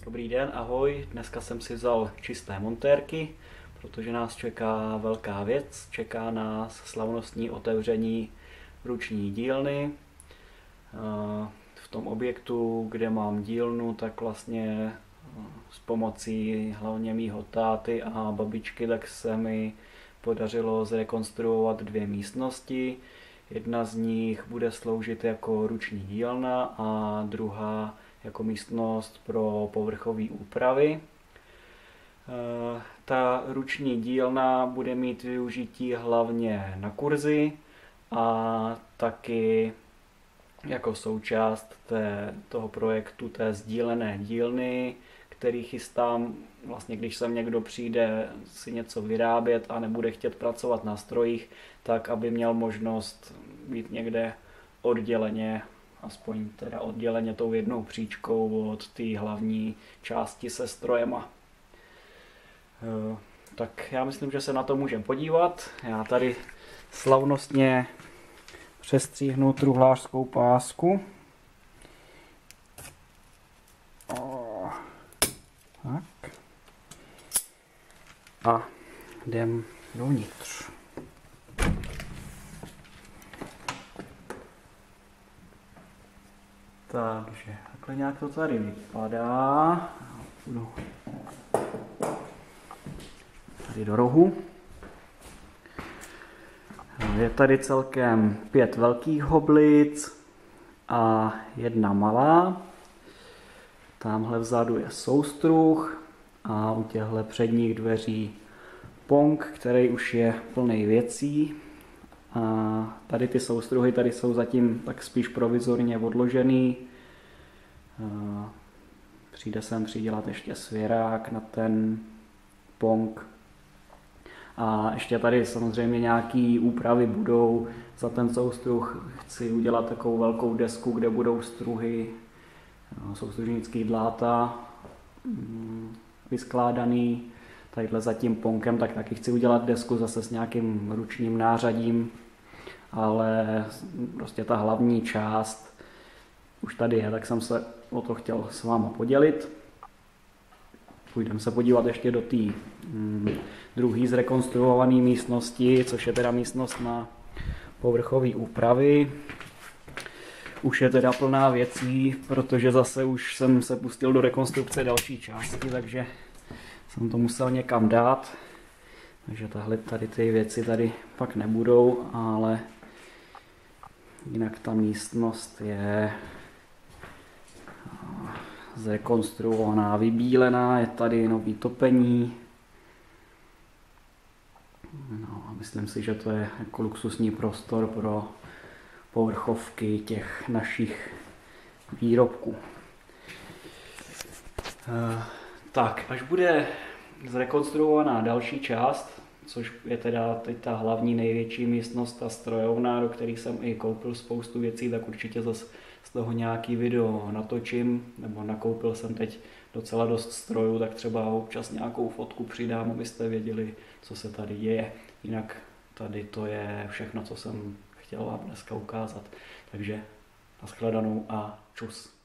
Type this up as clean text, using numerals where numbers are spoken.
Dobrý den, ahoj. Dneska jsem si vzal čisté montérky, protože nás čeká velká věc. Čeká nás slavnostní otevření ruční dílny. V tom objektu, kde mám dílnu, tak vlastně s pomocí hlavně mýho táty a babičky, tak se mi podařilo zrekonstruovat 2 místnosti. Jedna z nich bude sloužit jako ruční dílna a druhá jako místnost pro povrchové úpravy. Ta ruční dílna bude mít využití hlavně na kurzy a taky jako součást toho projektu té sdílené dílny, který chystám, vlastně když sem někdo přijde si něco vyrábět a nebude chtět pracovat na strojích, tak aby měl možnost být někde odděleně, aspoň teda odděleně tou jednou příčkou od té hlavní části se strojema. Tak já myslím, že se na to můžeme podívat. Já tady slavnostně přestříhnu truhlářskou pásku. Tak. A jdem dovnitř. Takže takhle nějak to tady vypadá. Půjdu tady do rohu. Je tady celkem 5 velkých hoblic a 1 malá. Tamhle vzadu je soustruh a u těchto předních dveří pong, který už je plný věcí. A tady ty soustruhy tady jsou zatím tak spíš provizorně odložený. Přijde sem přidělat ještě svěrák na ten pong. A ještě tady samozřejmě nějaký úpravy budou. Za ten soustruh chci udělat takovou velkou desku, kde budou struhy, soustružnický dláta vyskládaný. Tadyhle za tím ponkem tak taky chci udělat desku zase s nějakým ručním nářadím, ale prostě ta hlavní část už tady je, tak jsem se o to chtěl s váma podělit. Půjdeme se podívat ještě do té druhé zrekonstruované místnosti, což je teda místnost na povrchové úpravy. Už je teda plná věcí, protože zase už jsem se pustil do rekonstrukce další části, takže jsem to musel někam dát. Takže tady ty věci tady pak nebudou, ale jinak ta místnost je zrekonstruovaná, vybílená, je tady nový topení. No a myslím si, že to je jako luxusní prostor pro povrchovky těch našich výrobků. Tak, až bude zrekonstruovaná další část, což je teda teď ta hlavní největší místnost, ta strojovna, do které jsem i koupil spoustu věcí, tak určitě zase z toho nějaký video natočím, nebo nakoupil jsem teď docela dost strojů, tak třeba občas nějakou fotku přidám, abyste věděli, co se tady děje. Jinak tady to je všechno, co jsem chtěl vám dneska ukázat. Takže nashledanou a čus.